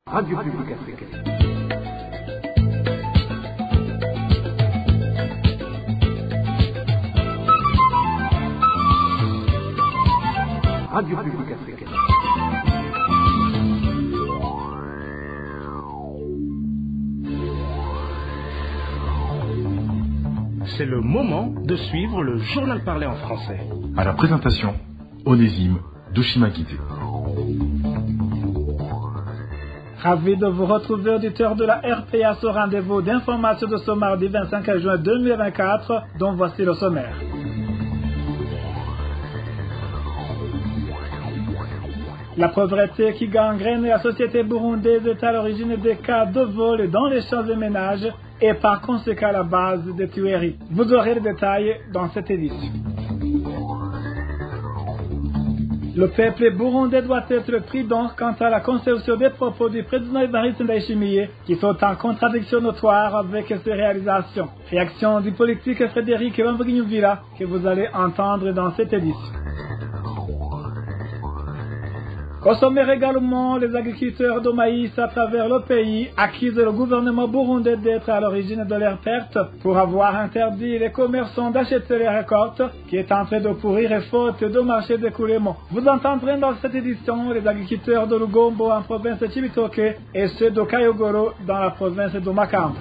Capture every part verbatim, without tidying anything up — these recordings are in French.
Radio Publique Africaine. Radio Publique Africaine. C'est le moment de suivre le journal parlé en français. À la présentation, Onésime Douchimakité. Ravi de vous retrouver, auditeurs de la R P A, ce rendez-vous d'information de ce mardi vingt-cinq juin deux mille vingt-quatre, dont voici le sommaire. La pauvreté qui gangrène la société burundaise est à l'origine des cas de vol dans les champs de ménage et par conséquent à la base des tueries. Vous aurez les détails dans cette édition. Le peuple burundais doit être prudent quant à la conception des propos du président Evariste Ndayishimiye qui sont en contradiction notoire avec ses réalisations. Réaction du politique Frédéric Bamvuginyumvira que vous allez entendre dans cette édition. Au sommaire également, les agriculteurs de maïs à travers le pays accusent le gouvernement burundais d'être à l'origine de leurs pertes pour avoir interdit les commerçants d'acheter les récoltes qui est en train de pourrir et faute de marché d'écoulement. Vous entendrez dans cette édition les agriculteurs de Lugombo en province de Chibitoke et ceux de Kayogoro dans la province de Makamba.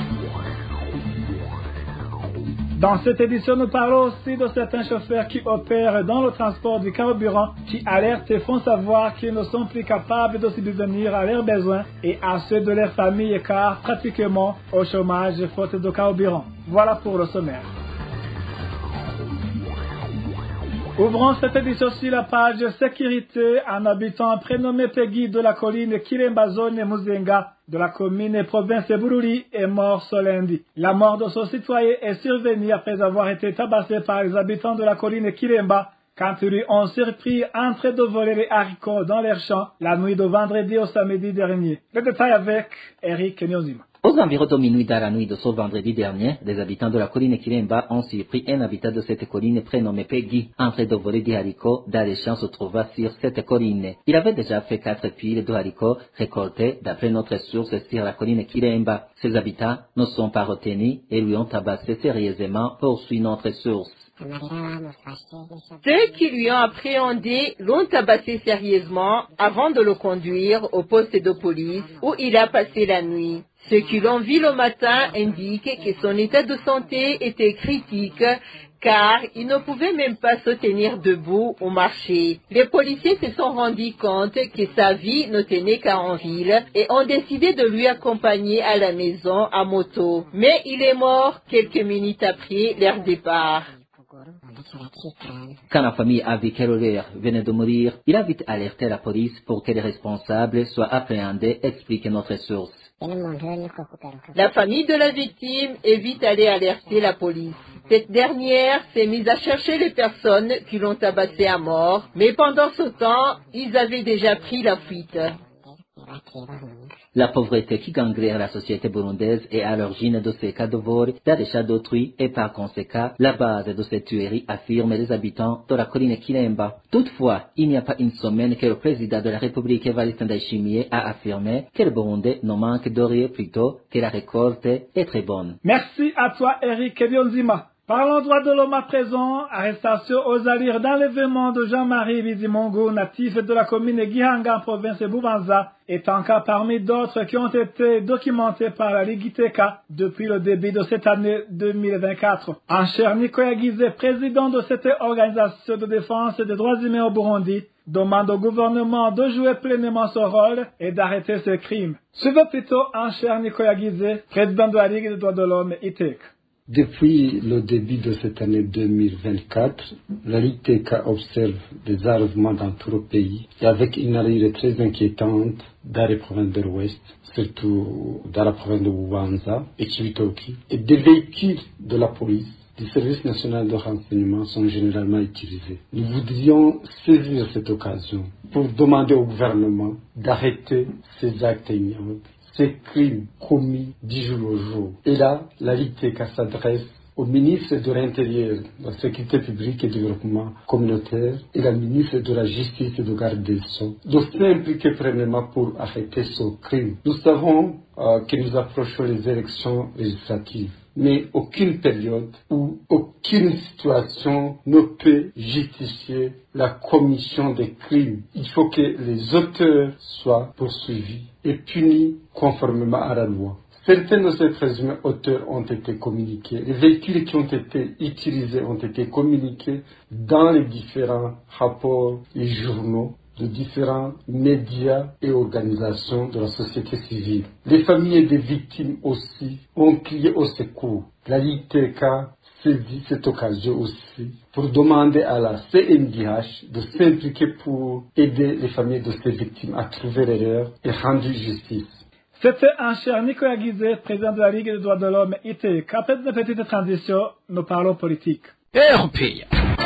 Dans cette édition, nous parlons aussi de certains chauffeurs qui opèrent dans le transport du carburant, qui alertent et font savoir qu'ils ne sont plus capables de subvenir à leurs besoins et à ceux de leur famille car pratiquement au chômage faute de carburant. Voilà pour le sommaire. Ouvrons cette édition sur la page sécurité. Un habitant prénommé Peggy de la colline Kirembazone Muzenga de la commune et province de Bururi est mort ce lundi. La mort de ce citoyen est survenue après avoir été tabassé par les habitants de la colline Kiremba quand ils lui ont surpris en train de voler les haricots dans leurs champs la nuit de vendredi au samedi dernier. Le détail avec Eric Nyozima. Aux environs de minuit dans la nuit de ce vendredi dernier, les habitants de la colline Kiremba ont surpris un habitant de cette colline prénommé Peggy en train de voler des haricots dans les champs se trouvant sur cette colline. Il avait déjà fait quatre piles de haricots récoltés d'après notre source sur la colline Kiremba. Ces habitants ne sont pas retenus et lui ont tabassé sérieusement, poursuit notre source. Ceux qui lui ont appréhendé l'ont tabassé sérieusement avant de le conduire au poste de police où il a passé la nuit. Ceux qui l'ont vu le matin indiquent que son état de santé était critique car il ne pouvait même pas se tenir debout au marché. Les policiers se sont rendus compte que sa vie ne tenait qu'à en ville et ont décidé de lui accompagner à la maison à moto. Mais il est mort quelques minutes après leur départ. Quand la famille a vu que l'heure venait de mourir, il a vite alerté la police pour que les responsables soient appréhendés, explique notre source. La famille de la victime est vite allée alerter la police. Cette dernière s'est mise à chercher les personnes qui l'ont tabassé à mort, mais pendant ce temps, ils avaient déjà pris la fuite. La pauvreté qui gangrène la société burundaise est à l'origine de ces cas de vol, d'achat d'autrui et par conséquent la base de ces tueries, affirment les habitants de la colline Kiremba. Toutefois, il n'y a pas une semaine que le président de la République Evariste Ndayishimiye a affirmé que le Burundais ne manque de rien plutôt que la récolte est très bonne. Merci à toi Eric Nyozima. Parlons droit de l'homme à présent, arrestation aux allures d'enlèvement de Jean-Marie Bizimungu, natif de la commune Gihanga en province de Bubanza, est un cas parmi d'autres qui ont été documentés par la Ligue Iteka depuis le début de cette année deux mille vingt-quatre. Ancher Nikoyagize, président de cette organisation de défense des droits humains au Burundi, demande au gouvernement de jouer pleinement son rôle et d'arrêter ces crimes. Suivez plutôt Ancher Nikoyagize, président de la Ligue des droits de l'homme Iteka. Depuis le début de cette année deux mille vingt-quatre, la Ligue T K observe des enlèvements dans tout le pays et avec une allure très inquiétante dans les provinces de l'Ouest, surtout dans la province de Bubanza et Chibitoke. Et des véhicules de la police, du service national de renseignement sont généralement utilisés. Nous voudrions saisir cette occasion pour demander au gouvernement d'arrêter ces actes ignobles, ces crimes commis du jour au jour. Et là, la Ligue T K s'adresse au ministre de l'Intérieur, de la Sécurité publique et du Développement communautaire et la ministre de la Justice et de garde des Sceaux de s'impliquer pleinement pour arrêter ce crime. Nous savons euh, que nous approchons les élections législatives, mais aucune période ou aucune situation ne peut justifier la commission des crimes. Il faut que les auteurs soient poursuivis et punis conformément à la loi. Certains de ces présumés auteurs ont été communiqués. Les véhicules qui ont été utilisés ont été communiqués dans les différents rapports et journaux de différents médias et organisations de la société civile. Les familles des victimes aussi ont crié au secours. La I T K saisit cette occasion aussi pour demander à la C N D H de s'impliquer pour aider les familles de ces victimes à trouver l'erreur et rendre justice. C'était un cher Nicolas Guizet, président de la Ligue des droits de l'homme I T K. Après une petite transition, nous parlons politique. Européen.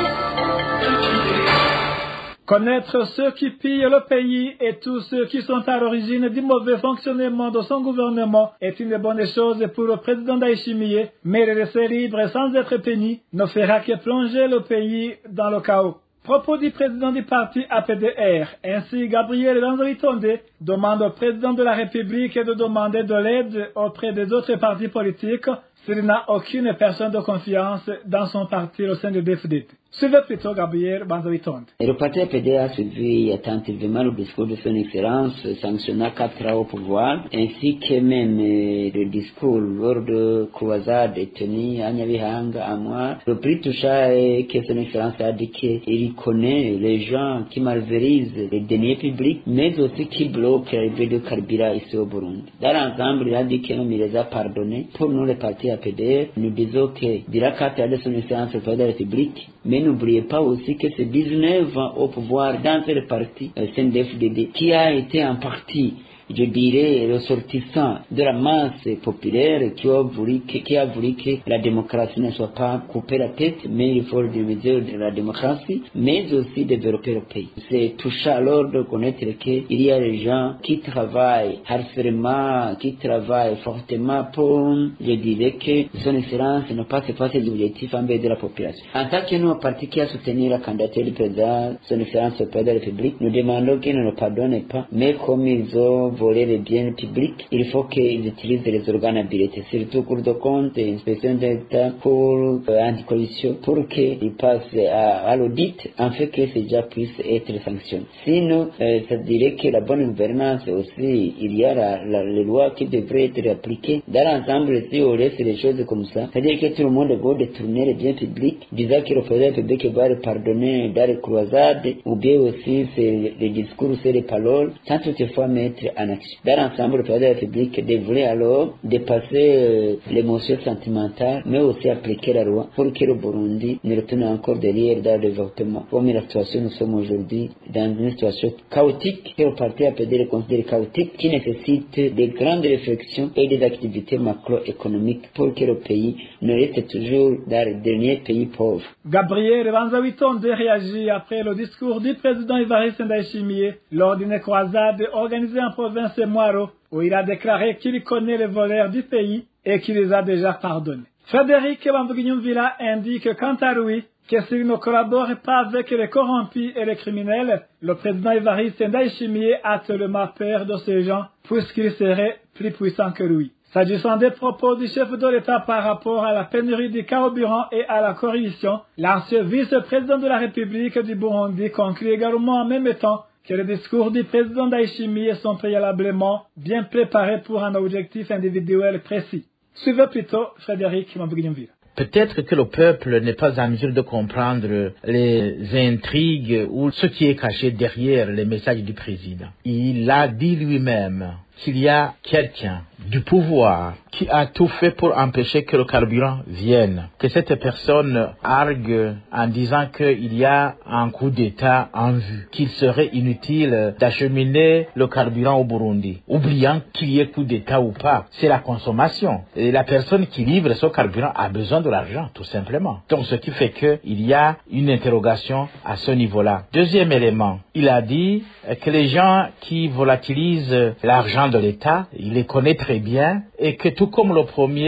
Connaître ceux qui pillent le pays et tous ceux qui sont à l'origine du mauvais fonctionnement de son gouvernement est une bonne chose pour le président Ndayishimiye, mais le laisser libre sans être puni ne fera que plonger le pays dans le chaos. Propos du président du parti A P D R, ainsi Gabriel Banzawitonde demande au président de la République de demander de l'aide auprès des autres partis politiques s'il n'a aucune personne de confiance dans son parti au sein de D F D T. Suivez plutôt Gabriel Banzawitonde. Le parti A P D a suivi attentivement le discours de son Excellence sanctionnant quatre ans au pouvoir, ainsi que même le discours lors de croisade tenu à Nyabihanga à moi. Le plus touchant est que son Excellence a dit qu'il connaît les gens qui malversent les deniers publics, mais aussi qui bloquent l'arrivée de carburant ici au Burundi. Dans l'ensemble, il a dit qu'il nous les a pardonnés. Pour nous, le parti A P D R, nous disons que dira quatre ans de son Excellence le président de la République, mais n'oubliez pas aussi que c'est dix-neuf ans au pouvoir dans ce parti, le C N D F D D, qui a été en partie, je dirais, ressortissant de la masse populaire qui a voulu que, qui a voulu que la démocratie ne soit pas coupée la tête, mais il faut des mesures de la démocratie, mais aussi développer le pays. C'est touchant alors de connaître qu'il y a des gens qui travaillent harcèlement, qui travaillent fortement pour, je dirais que son excellence ne passe pas ses objectifs en baisse de la population. En tant que nous, un parti qui a soutenu la candidature du président, son excellence au président de la République, nous demandons qu'il ne le pardonne pas, mais comme ils ont voler les biens publics, il faut qu'ils utilisent les organes habilités, surtout Cour de compte et inspection d'État pour euh, anticorruption, pour qu'ils passent à, à l'audit, en fait que ces gens puissent être sanctionnés. Sinon, euh, ça dirait que la bonne gouvernance aussi, il y a la, la, les lois qui devraient être appliquées. Dans l'ensemble, si on laisse les choses comme ça, c'est-à-dire que tout le monde va détourner les biens publics, disant que le président public va le pardonner dans les croisades, ou bien aussi c'est les discours, c'est les paroles, sans toutefois mettre en action. Dans l'ensemble, le président de la République devrait alors dépasser euh, l'émotion sentimentale, mais aussi appliquer la loi pour que le Burundi ne retourne encore derrière dans le développement. Comme la situation, nous sommes aujourd'hui dans une situation chaotique, que le parti A P D le considère chaotique, qui nécessite des grandes réflexions et des activités macroéconomiques pour que le pays ne reste toujours dans les derniers pays pauvres. Gabriel Banzawitonde réagit après le discours du président Evariste Ndayishimiye lors d'une croisade organisée en province de Mwaro, où il a déclaré qu'il connaît les voleurs du pays et qu'il les a déjà pardonnés. Frédéric Bamvuginyumvila indique quant à lui que s'il ne collabore pas avec les corrompus et les criminels, le président Evariste Ndayishimiye a tellement peur de ces gens puisqu'il serait plus puissant que lui. S'agissant des propos du chef de l'État par rapport à la pénurie du carburant et à la corruption, l'ancien vice-président de la République du Burundi conclut également en même temps que les discours du président Ndayishimiye sont préalablement bien préparés pour un objectif individuel précis. Suivez plutôt Frédéric Bamvuginyumvila. Peut-être que le peuple n'est pas en mesure de comprendre les intrigues ou ce qui est caché derrière les messages du président. Il a dit lui-même qu'il y a quelqu'un du pouvoir qui a tout fait pour empêcher que le carburant vienne, que cette personne argue en disant qu'il y a un coup d'État en vue, qu'il serait inutile d'acheminer le carburant au Burundi, oubliant qu'il y ait coup d'État ou pas. C'est la consommation. Et la personne qui livre ce carburant a besoin de l'argent, tout simplement. Donc ce qui fait qu'il y a une interrogation à ce niveau-là. Deuxième élément, il a dit que les gens qui volatilisent l'argent de l'État, il les connaît très bien, et que tout comme le premier,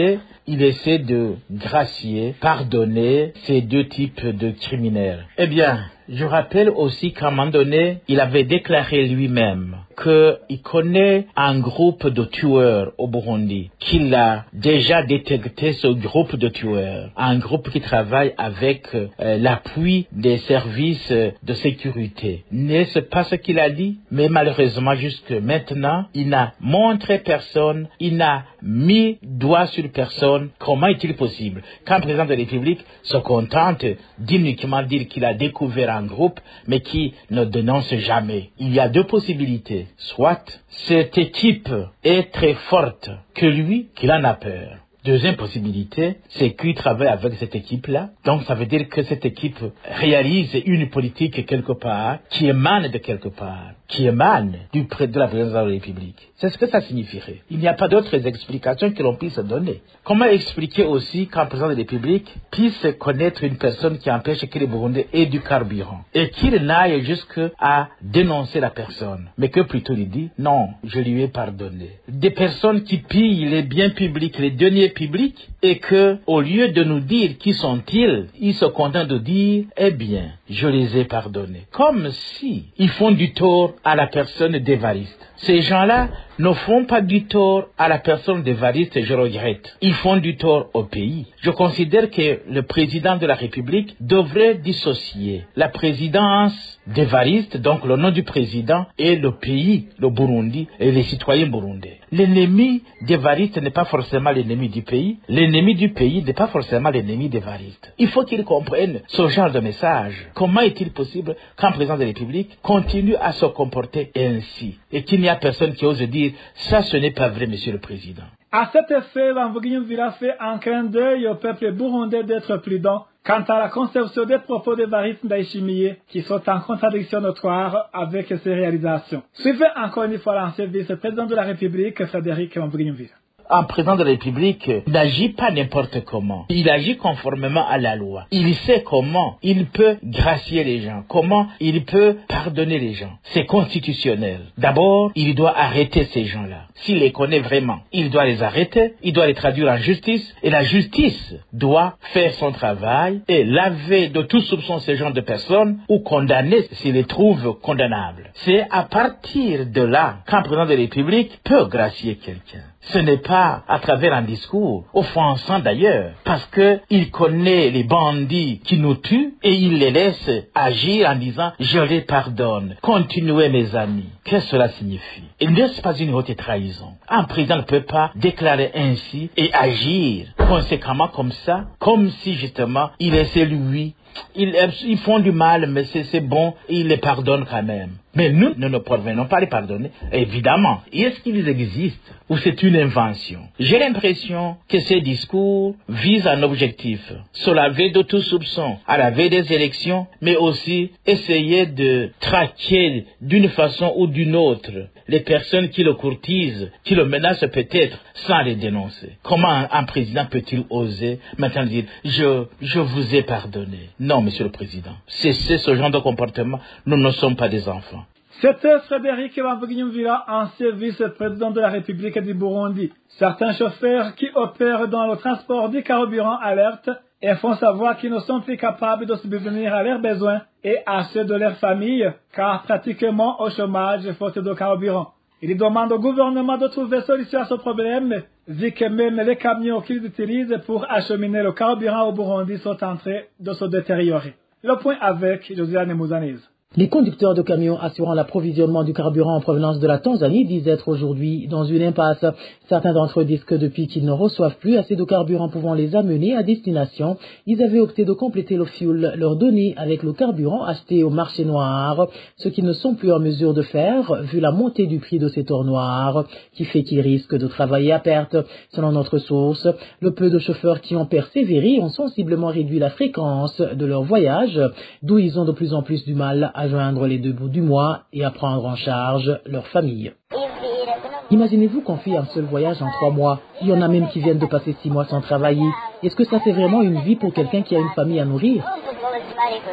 il essaie de gracier, pardonner ces deux types de criminels. Eh bien, je rappelle aussi qu'à un moment donné, il avait déclaré lui-même qu'il connaît un groupe de tueurs au Burundi, qu'il a déjà détecté ce groupe de tueurs, un groupe qui travaille avec euh, l'appui des services de sécurité. N'est-ce pas ce qu'il a dit? Mais malheureusement, jusque maintenant, il n'a montré personne, il n'a mis doigt sur personne. Comment est-il possible qu'un président de la République se contente d'uniquement dire qu'il a découvert un groupe, mais qui ne dénonce jamais? Il y a deux possibilités. Soit cette équipe est très forte que lui, qu'il en a peur. Deuxième possibilité, c'est qu'il travaille avec cette équipe-là. Donc, ça veut dire que cette équipe réalise une politique quelque part, qui émane de quelque part, qui émane du près de la présidence de la République. C'est ce que ça signifierait. Il n'y a pas d'autres explications que l'on puisse donner. Comment expliquer aussi qu'un président de la République puisse connaître une personne qui empêche que les Burundais aient du carburant et qu'il n'aille jusqu'à dénoncer la personne, mais que plutôt il dit, non, je lui ai pardonné. Des personnes qui pillent les biens publics, les deniers publics, et que, au lieu de nous dire qui sont-ils, ils se contentent de dire, eh bien, je les ai pardonnés. Comme si ils font du tort à la personne d'Évariste. Ces gens-là ne font pas du tort à la personne d'Évariste, je regrette. Ils font du tort au pays. Je considère que le président de la République devrait dissocier la présidence d'Évariste, donc le nom du président, et le pays, le Burundi, et les citoyens burundais. L'ennemi d'Évariste n'est pas forcément l'ennemi du pays. L'ennemi du pays n'est pas forcément l'ennemi d'Évariste. Il faut qu'ils comprennent ce genre de message. Comment est-il possible qu'un président de la République continue à se comporter ainsi et qu'il n'y a personne qui ose dire ça, ce n'est pas vrai, monsieur le président. À cet effet, Bamvuginyumvira fait un clin d'œil au peuple burundais d'être prudent quant à la conception des propos d'Évariste Ndayishimiye qui sont en contradiction notoire avec ses réalisations. Suivez encore une fois l'ancien vice-président de la République, Frédéric Bamvuginyumvira. Un président de la République n'agit pas n'importe comment. Il agit conformément à la loi. Il sait comment il peut gracier les gens, comment il peut pardonner les gens. C'est constitutionnel. D'abord, il doit arrêter ces gens-là. S'il les connaît vraiment, il doit les arrêter, il doit les traduire en justice, et la justice doit faire son travail et laver de tout soupçon ces gens de personnes ou condamner s'il les trouve condamnables. C'est à partir de là qu'un président de la République peut gracier quelqu'un. Ce n'est pas à travers un discours, offensant d'ailleurs, parce que il connaît les bandits qui nous tuent et il les laisse agir en disant « je les pardonne, continuez mes amis ». Qu'est-ce que cela signifie? Il n'est pas une haute trahison. Un président ne peut pas déclarer ainsi et agir conséquemment comme ça, comme si justement il essaie lui. Ils, ils font du mal, mais c'est bon, et ils les pardonnent quand même. Mais nous, nous ne parvenons pas à les pardonner. Évidemment, est-ce qu'ils existent ou c'est une invention? J'ai l'impression que ces discours visent un objectif, se laver de tout soupçon à la veille des élections, mais aussi essayer de traquer d'une façon ou d'une autre les personnes qui le courtisent, qui le menacent peut-être sans les dénoncer. Comment un, un président peut-il oser maintenant dire je, je vous ai pardonné? Non, monsieur le président. Cessez ce genre de comportement. Nous ne sommes pas des enfants. C'était Frédéric Bamvuginyumvira, ancien vice-président de la République du Burundi. Certains chauffeurs qui opèrent dans le transport du carburant alertent et font savoir qu'ils ne sont plus capables de subvenir à leurs besoins et à ceux de leur famille, car pratiquement au chômage faute de carburant. Ils demandent au gouvernement de trouver solution à ce problème, vu que même les camions qu'ils utilisent pour acheminer le carburant au Burundi sont en train de se détériorer. Le point avec Josiane Mouzanez. Les conducteurs de camions assurant l'approvisionnement du carburant en provenance de la Tanzanie disent être aujourd'hui dans une impasse. Certains d'entre eux disent que depuis qu'ils ne reçoivent plus assez de carburant pouvant les amener à destination, ils avaient opté de compléter le fuel leur donné avec le carburant acheté au marché noir, ce qu'ils ne sont plus en mesure de faire vu la montée du prix de ces ors noirs, qui fait qu'ils risquent de travailler à perte. Selon notre source, le peu de chauffeurs qui ont persévéré ont sensiblement réduit la fréquence de leur voyage, d'où ils ont de plus en plus du mal à joindre les deux bouts du mois et à prendre en charge leur famille. Imaginez-vous qu'on fait un seul voyage en trois mois. Il y en a même qui viennent de passer six mois sans travailler. Est-ce que ça fait vraiment une vie pour quelqu'un qui a une famille à nourrir?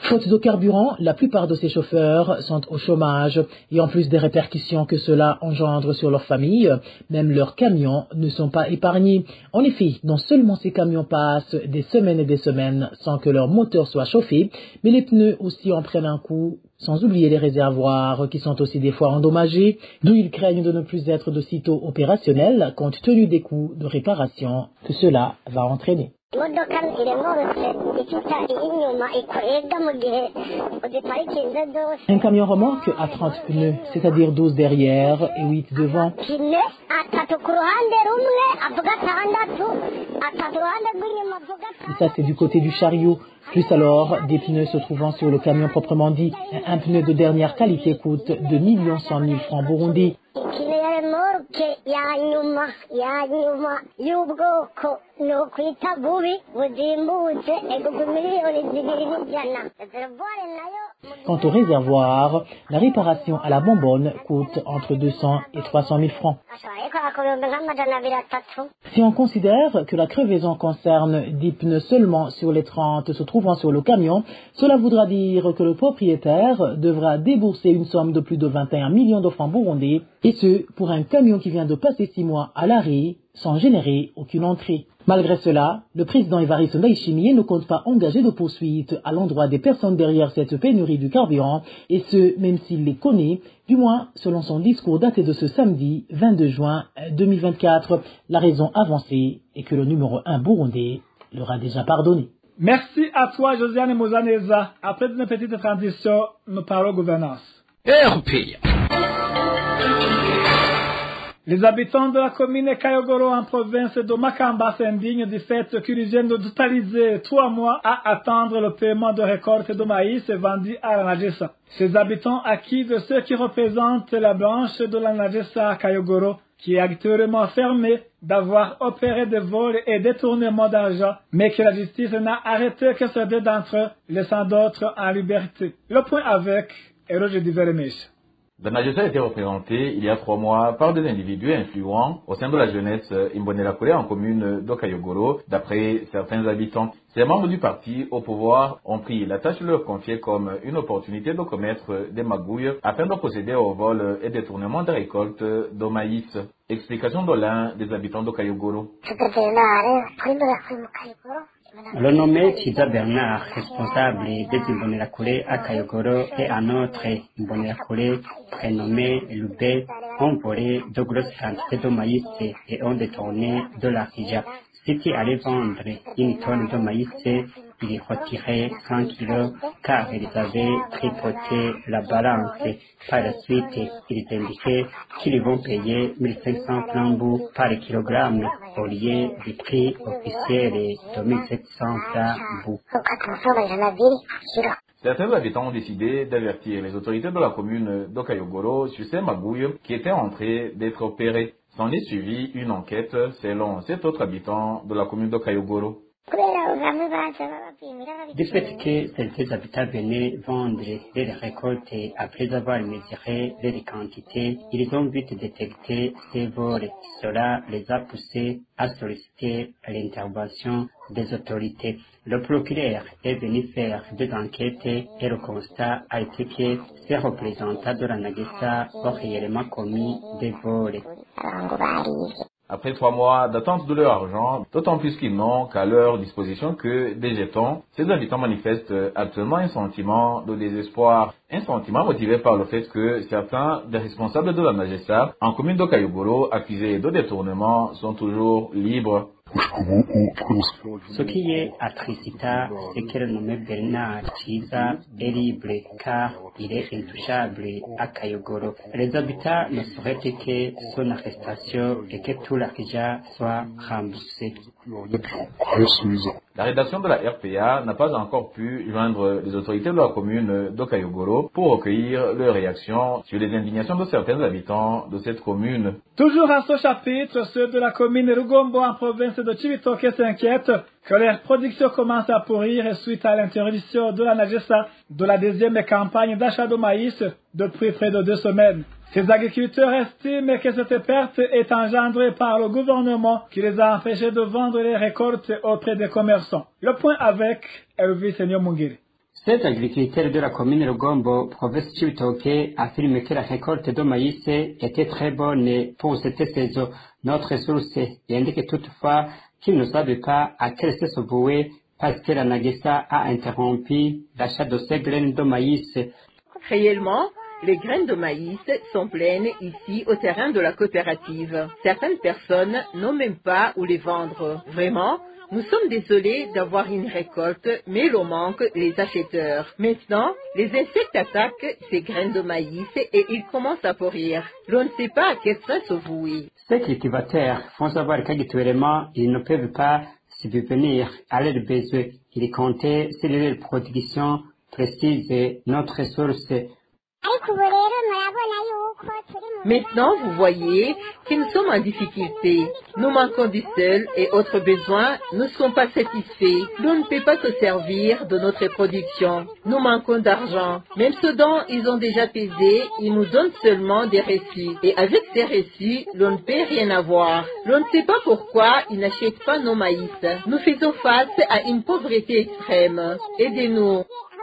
Faute de carburant, la plupart de ces chauffeurs sont au chômage et en plus des répercussions que cela engendre sur leur famille, même leurs camions ne sont pas épargnés. En effet, non seulement ces camions passent des semaines et des semaines sans que leur moteur soit chauffé, mais les pneus aussi en prennent un coup, sans oublier les réservoirs qui sont aussi des fois endommagés, d'où ils craignent de ne plus être de sitôt opérationnels compte tenu des coûts de réparation que cela va entraîner. Un camion remorque a trente pneus, c'est-à-dire douze derrière et huit devant. Et ça, c'est du côté du chariot. Plus alors, des pneus se trouvant sur le camion proprement dit. Un pneu de dernière qualité coûte deux millions cent mille francs burundais. Quant au réservoir, la réparation à la bonbonne coûte entre deux cents et trois cent mille francs. Si on considère que la crevaison concerne des pneus seulement sur les trente se trouvant sur le camion, cela voudra dire que le propriétaire devra débourser une somme de plus de vingt et un millions de francs burundais, et ce, pour un camion qui vient de passer six mois à l'arrêt sans générer aucune entrée. Malgré cela, le président Évariste Ndayishimiye ne compte pas engager de poursuites à l'endroit des personnes derrière cette pénurie du carburant, et ce, même s'il les connaît, du moins selon son discours daté de ce samedi vingt-deux juin deux mille vingt-quatre. La raison avancée est que le numéro un burundais leur a déjà pardonné. Merci à toi, Josiane Mozaneza. Après une petite transition, nous parlons gouvernance. R P A. Les habitants de la commune Kayogoro en province de Makamba s'indignent du fait qu'ils viennent de totaliser trois mois à attendre le paiement de récolte de maïs vendu à la Najessa. Ces habitants acquis de ceux qui représentent la branche de la Najessa à Kayogoro, qui est actuellement fermée d'avoir opéré des vols et détournements d'argent, mais que la justice n'a arrêté que ces deux d'entre eux, laissant d'autres en liberté. Le point avec Roger Diveremish. La Najessa a été représentée il y a trois mois par des individus influents au sein de la jeunesse Imbonerakure en commune d'Okayogoro, d'après certains habitants. Ces membres du parti au pouvoir ont pris la tâche de leur confier comme une opportunité de commettre des magouilles afin de procéder au vol et détournement des récoltes de maïs. Explication de l'un des habitants d'Okayogoro. Le nommé Chiza Bernard, responsable des Imbonerakure à Kayogoro, et un autre Imbonerakure prénommé Loubet ont volé de grosses quantités de maïs et ont détourné de l'argent. Ceux qui allaient vendre une tonne de maïs, ils retiraient cent kilos car ils avaient tripoté la balance. Par la suite, ils indiquaient qu'ils vont payer mille cinq cents francs par kilogramme au lieu du prix officiel de mille sept cents francs. Certains habitants ont décidé d'avertir les autorités de la commune d'Okayogoro sur ces magouilles qui étaient en train d'être opérées. S'en est suivi une enquête selon cet autre habitant de la commune d'Okayogoro. Du fait que certains habitants venaient vendre leurs récoltes après avoir mesuré leurs quantités, ils ont vite détecté ces vols. Cela les a poussés à solliciter l'intervention des autorités. Le procureur est venu faire des enquêtes et le constat a été que ces représentants de la Najessa ont réellement commis des vols. Après trois mois d'attente de leur argent, d'autant plus qu'ils n'ont qu'à leur disposition que des jetons, ces habitants manifestent actuellement un sentiment de désespoir. Un sentiment motivé par le fait que certains des responsables de la Najessa en commune d'Okayogoro accusés de détournement sont toujours libres. Ce qui est attristant, c'est que le nommé Bernard Chiza est libre car il est intouchable à Kayogoro. Les habitants ne souhaitent que son arrestation et que tout l'argent soit remboursé. La rédaction de la R P A n'a pas encore pu joindre les autorités de la commune d'Okayogoro pour recueillir leurs réactions sur les indignations de certains habitants de cette commune. Toujours à ce chapitre, ceux de la commune Rugombo en province de Chibitoke s'inquiètent que leur production commence à pourrir suite à l'interdiction de la Najessa de la deuxième campagne d'achat de maïs depuis près de deux semaines. Ces agriculteurs estiment que cette perte est engendrée par le gouvernement qui les a empêchés de vendre les récoltes auprès des commerçants. Le point avec Elvis Seigneur Mungiri. Ces agriculteurs de la commune Rugombo, province Chibitoke, affirment que la récolte de maïs était très bonne pour cette saison. Notre source indique toutefois qu'ils ne savent pas à quelle se vouer parce que la Nagesa a interrompu l'achat de ces graines de maïs. Réellement, les graines de maïs sont pleines ici au terrain de la coopérative. Certaines personnes n'ont même pas où les vendre. Vraiment, nous sommes désolés d'avoir une récolte, mais l'on manque les acheteurs. Maintenant, les insectes attaquent ces graines de maïs et ils commencent à pourrir. L'on ne sait pas à quel sens se vouer. Ces cultivateurs font savoir qu'habituellement, ils ne peuvent pas subvenir à leurs besoins. Ils comptaient sur leur production précise, notre source. Maintenant, vous voyez que nous sommes en difficulté. Nous manquons du sel et autres besoins ne sont pas satisfaits. L'on ne peut pas se servir de notre production. Nous manquons d'argent. Même ce dont ils ont déjà pesé, ils nous donnent seulement des reçus. Et avec ces reçus, l'on ne peut rien avoir. L'on ne sait pas pourquoi ils n'achètent pas nos maïs. Nous faisons face à une pauvreté extrême. Aidez-nous.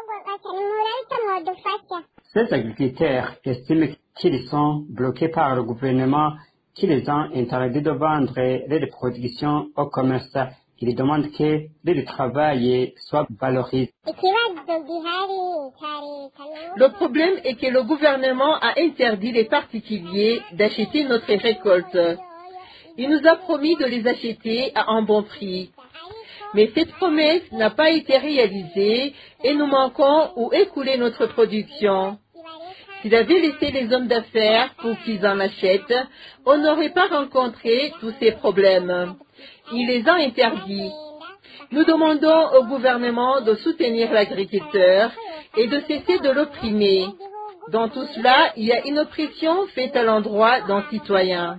Ces agriculteurs estiment qu'ils sont bloqués par le gouvernement qui les a interdits de vendre leurs productions au commerce. Ils demandent que leur travail soit valorisé. Le problème est que le gouvernement a interdit les particuliers d'acheter notre récolte. Il nous a promis de les acheter à un bon prix. Mais cette promesse n'a pas été réalisée et nous manquons où écouler notre production. S'il avait laissé les hommes d'affaires pour qu'ils en achètent, on n'aurait pas rencontré tous ces problèmes. Il les a interdits. Nous demandons au gouvernement de soutenir l'agriculteur et de cesser de l'opprimer. Dans tout cela, il y a une oppression faite à l'endroit d'un citoyen.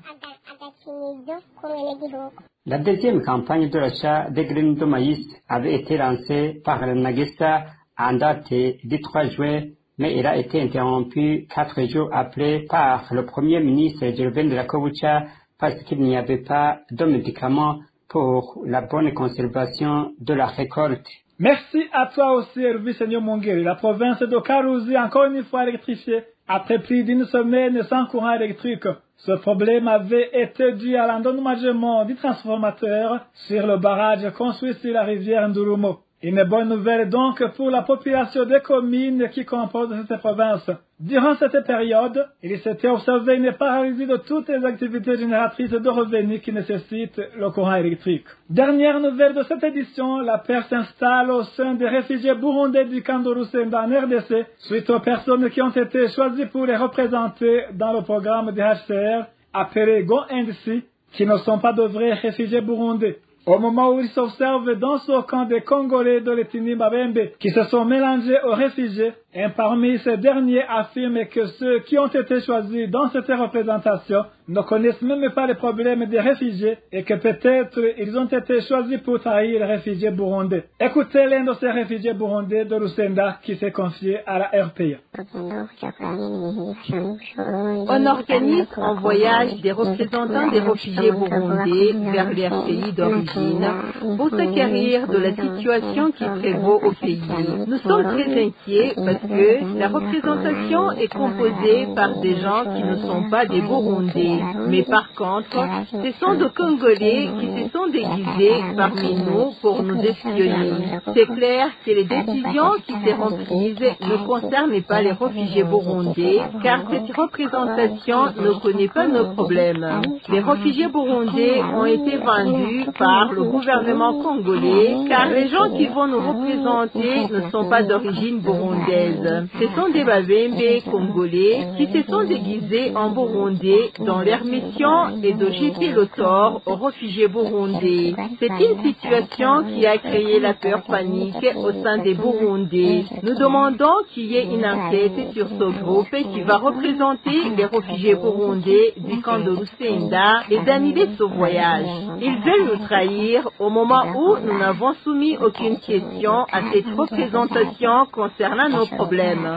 La deuxième campagne de l'achat des graines de maïs avait été lancée par la Nagesa en date du trois juin, mais elle a été interrompue quatre jours après par le premier ministre Gervais de la Kobucha parce qu'il n'y avait pas de médicaments pour la bonne conservation de la récolte. Merci à toi aussi, Hervé Seigneur Mongeri. La province de Karouzi, encore une fois électrifiée, après plus d'une semaine sans courant électrique. Ce problème avait été dû à l'endommagement du transformateur sur le barrage construit sur la rivière Ndurumo. Une bonne nouvelle donc pour la population des communes qui composent cette province. Durant cette période, il s'était observé une paralysie de toutes les activités génératrices de revenus qui nécessitent le courant électrique. Dernière nouvelle de cette édition, la paix s'installe au sein des réfugiés burundais du camp de Rusenda en R D C, suite aux personnes qui ont été choisies pour les représenter dans le programme du H C R, appelé Go N D C, qui ne sont pas de vrais réfugiés burundais. Au moment où ils s'observent dans ce camp des Congolais de l'ethnie Babembe qui se sont mélangés aux réfugiés, un parmi ces derniers affirme que ceux qui ont été choisis dans cette représentation ne connaissent même pas les problèmes des réfugiés et que peut-être ils ont été choisis pour trahir les réfugiés burundais. Écoutez l'un de ces réfugiés burundais de Rusenda qui s'est confié à la R P A. On organise en voyage des représentants des réfugiés burundais vers leur pays d'origine pour s'acquérir de la situation qui prévaut au pays. Nous sommes très inquiets parce que la représentation est composée par des gens qui ne sont pas des Burundais. Mais par contre, ce sont des Congolais qui se sont déguisés parmi nous pour nous espionner. C'est clair que les décisions qui seront prises ne concernent pas les réfugiés burundais, car cette représentation ne connaît pas nos problèmes. Les réfugiés burundais ont été vendus par le gouvernement congolais, car les gens qui vont nous représenter ne sont pas d'origine burundaise. Ce sont des Babembe congolais qui se sont déguisés en burundais dont leur mission est de jeter le tort aux réfugiés burundais. C'est une situation qui a créé la peur panique au sein des Burundais. Nous demandons qu'il y ait une enquête sur ce groupe qui va représenter les réfugiés burundais du camp de Rusenda et d'annuler ce voyage. Ils veulent nous trahir au moment où nous n'avons soumis aucune question à cette représentation concernant nos problèmes.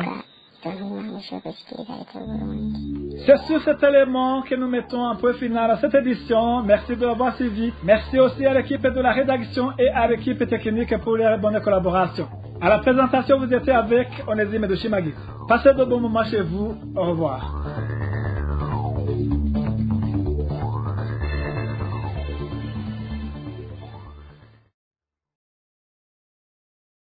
C'est sur cet élément que nous mettons un point final à cette édition. Merci de l'avoir suivi. Merci aussi à l'équipe de la rédaction et à l'équipe technique pour les bonnes collaborations. À la présentation, vous étiez avec Onésime de Chimagui. Passez de bons moments chez vous. Au revoir.